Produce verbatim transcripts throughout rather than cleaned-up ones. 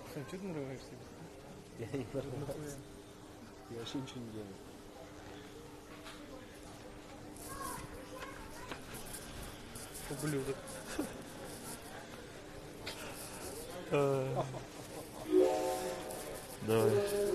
Сань, что ты нарываешься? Я не нарываюсь. Я вообще ничего не делаю. Ублюдок. Давай.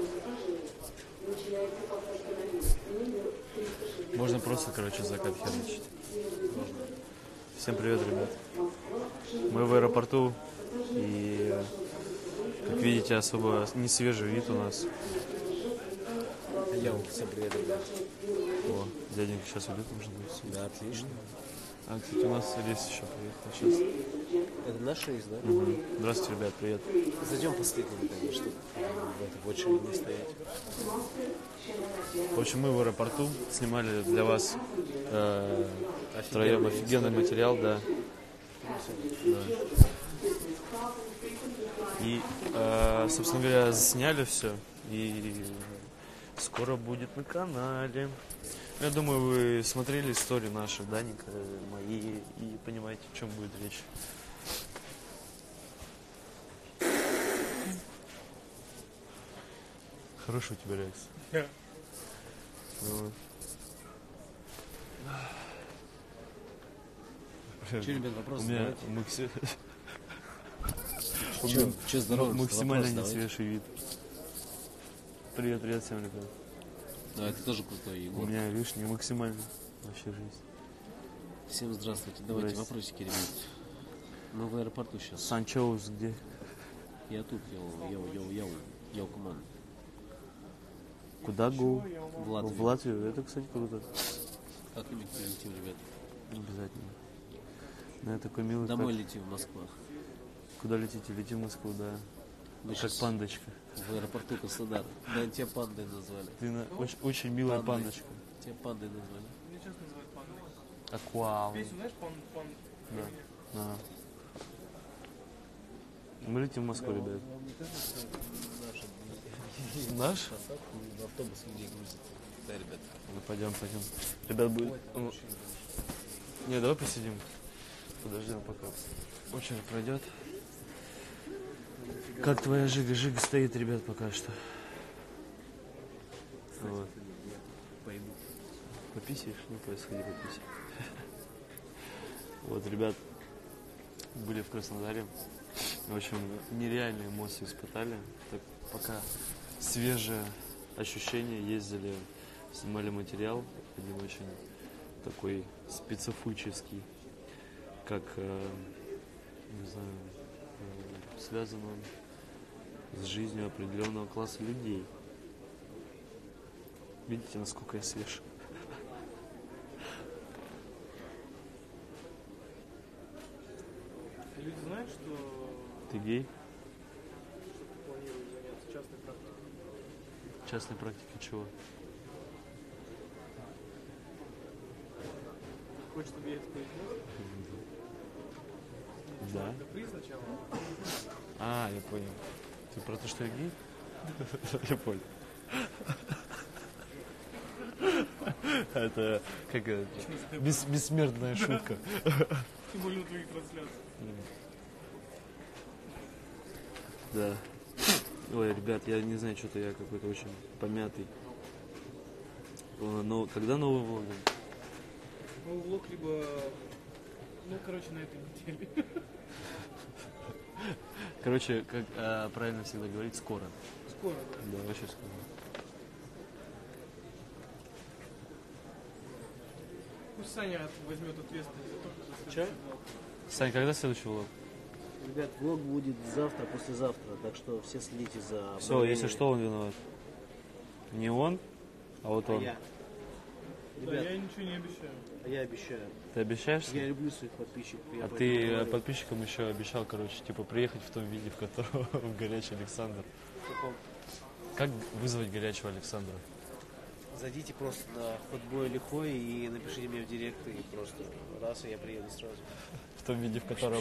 Можно просто, короче, закат херачить. Можно. Всем привет, ребят. Мы в аэропорту, и, как видите, особо не свежий вид у нас. Я вам всем привет, ребят. О, дяденька сейчас уйдет, может быть. Да, отлично. А, кстати, у нас рейс еще приехал сейчас. Это наш рейс, да? Угу. Здравствуйте, ребят, привет. Зайдем последним, конечно, в этой в очереди не стоять. В общем, мы в аэропорту снимали для вас э, втроем офигенный материал, да. да. И, э, собственно говоря, сняли все, и скоро будет на канале. Я думаю, вы смотрели истории наши, Даника, мои, и понимаете, о чем будет речь. Хороший у тебя реакция. Yeah. Вот. Че, ребят, вопрос У меня задавайте. макси... Че, че здорово? максимально не свежий вид. Привет, привет всем, ребят. Да, это тоже крутой, У Егор. меня, видишь, не максимально вообще жизнь. Всем здравствуйте. Давайте Здрасте. вопросики, ребят. Мы в аэропорту сейчас. Санчоус где? Я тут, йоу, йоу, йоу, йоу, йоу, команд. Куда go? В Латвию. В Латвию. Это, кстати, круто. Как-нибудь прилетим, ребят. Обязательно. На такой милый. Домой как... летим в Москву. Куда летите? Летим в Москву, да. Мы как сейчас пандочка. в аэропорту Краснодар. Да, тебя пандой назвали. Ты на... очень, очень милая Пандой. пандочка. Тебя пандой назвали. Меня сейчас называют пандой. Аквал. Песню знаешь, пан, пан... Да. Да. Мы летим в Москву, ребят. Наш? В автобус людей грузит. Да, ребят. Ну, пойдем, пойдем. Ребят, будет... Ну, не, давай посидим. Подождем, пока очередь пройдет. Как твоя жига? Жига стоит, ребят, пока что. Вот. Пойду. Пописишь? Ну, сходи пописи. Вот, ребят, были в Краснодаре. В общем, нереальные эмоции испытали. Так, пока свежее ощущение. Ездили, снимали материал. Один очень такой специфический. Как, э, не знаю, э, связан он с жизнью определенного класса людей. Видите, насколько я свеж? Люди знают, что Ты гей? планируют заняться частной практикой? Частной практикой чего? Хочешь, чтобы я это пояснил? Да. Ты приз сначала? А, я понял. Ты про то, что я гей? Я понял. Это как это? Бес- бессмертная шутка. Тем более на твоих трансляциях. Да. Ой, ребят, я не знаю, что-то я какой-то очень помятый. О, но когда новый влог? Ну, влог либо... Ну, короче, на этой неделе. Короче, как а, правильно всегда говорить, скоро. Скоро, да. Да, вообще скоро. Пусть Саня возьмет ответственность за то, что Чё? следующий влог. Сань, когда следующий влог? Ребят, влог будет завтра, послезавтра, так что все следите за... Все, если что, он виноват. Не он, а вот А он. я. Да, Ребят, я ничего не обещаю. а я обещаю. Ты обещаешь? Я люблю своих подписчиков. я А поэтому ты говорю. подписчикам еще обещал, короче, типа приехать в том виде, в котором в горячий Александр. В каком? Как вызвать горячего Александра? Зайдите просто на Hotboy Лихой и напишите мне в директ, и просто раз, и я приеду сразу. В том виде, в котором...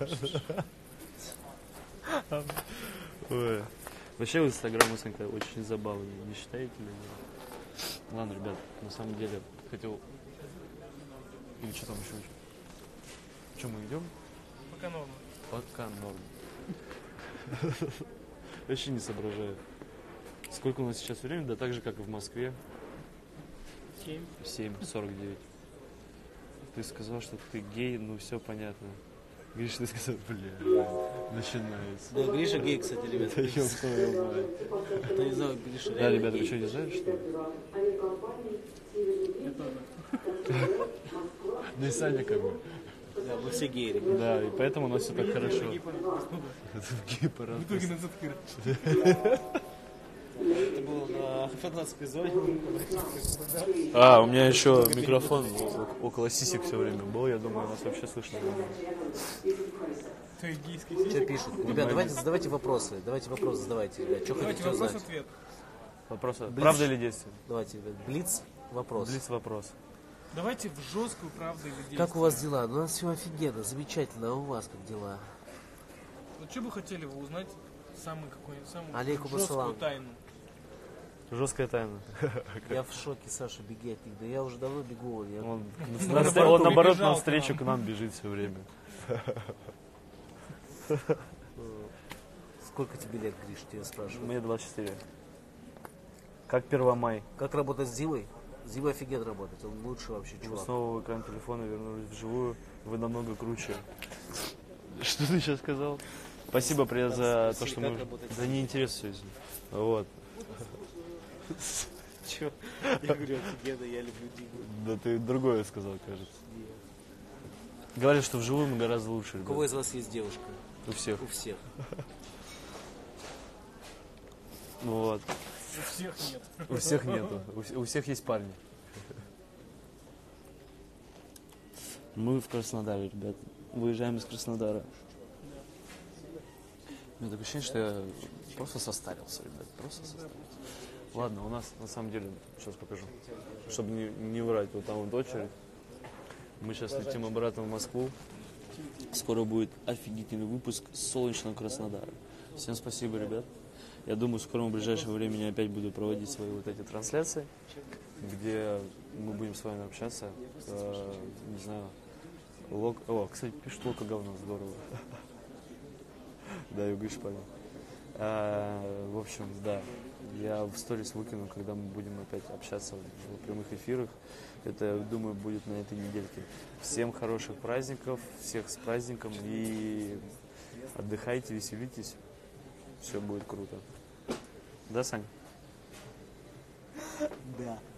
Ой. Вообще в Инстаграм Санька очень забавный, не считаете ли? Ладно, ребят, на самом деле хотел... Или что там еще? Что, мы идем? Пока норма. Пока норм. Вообще не соображаю. Сколько у нас сейчас времени? Да так же, как и в Москве. Семь. семь сорок девять. Ты сказал, что ты гей, ну все понятно. Гриш, ты сказал, бля, начинается. Да, Гриша гей, кстати, ребят. Да ёб твою мать. Кто не знал, Гриша Да, реально ребята, вы гей. что, не знаете, что ли? Ну и Саня как бы. Да, мы все геи, ребят. Да, и поэтому у нас все так хорошо. Гей пора. В итоге на Заткир. Это было на фанатской зоне. А, у меня еще микрофон о- около сисек все время был, я думаю, нас вообще слышно. Твои гейские Что сиськи. пишут? Ребят, давайте задавайте вопросы. Давайте вопросы задавайте, ребят. Что Давайте хотите узнать? вопрос-ответ. Вопрос, Блиц. правда или действие? Давайте, ребят. Блиц, вопрос. Блиц вопрос. Давайте в жесткую правду или действие. Как у вас дела? Ну, у нас все офигенно, замечательно. А у вас как дела? Вот что бы хотели вы узнать самый какой-нибудь самую Алейкум жесткую ассалам. тайну? Жесткая тайна. Я в шоке, Саша, беги от них. Да я уже давно бегу. Я... Он, Ну, на- наоборот, он наоборот прибежал к навстречу нам. к нам бежит все время. Сколько тебе лет, Гриш, тебя спрашиваю? Мне двадцать четыре. Как первомай. Как работать с Зивой? Зива офигенно работает, он лучший вообще Мы чувак. снова в экран телефона вернулись вживую. Вы намного круче. Что ты сейчас сказал? Спасибо, привет, за то, что как мы... работать с Да не интересуюсь. Вот. Че? Я говорю, офигенно, я люблю Диву. Да ты другое сказал, кажется. Говорят, что вживую мы гораздо лучше. У ребят. кого из вас есть девушка? У всех. У всех. Вот. У всех нет. У всех нету. У, вс- у всех есть парни. Мы в Краснодаре, ребят. Выезжаем из Краснодара. У меня такое ощущение, что я просто состарился, ребят. Просто состарился. Ладно, у нас на самом деле, сейчас покажу. Чтобы не, не врать, вот там вот очередь. Мы сейчас летим обратно в Москву. Скоро будет офигительный выпуск с солнечного Краснодара. Всем спасибо, ребят. Я думаю, в скором в ближайшее время опять буду проводить свои вот эти трансляции, где мы будем с вами общаться. Э, не знаю, лог... О, кстати, пишут лока говно, здорово. Да, Югыш понял. Э, В общем, да, я в сторис выкину, когда мы будем опять общаться в прямых эфирах. Это, я думаю, будет на этой недельке. Всем хороших праздников, всех с праздником и отдыхайте, веселитесь. Все будет круто. Да, Сань? Да.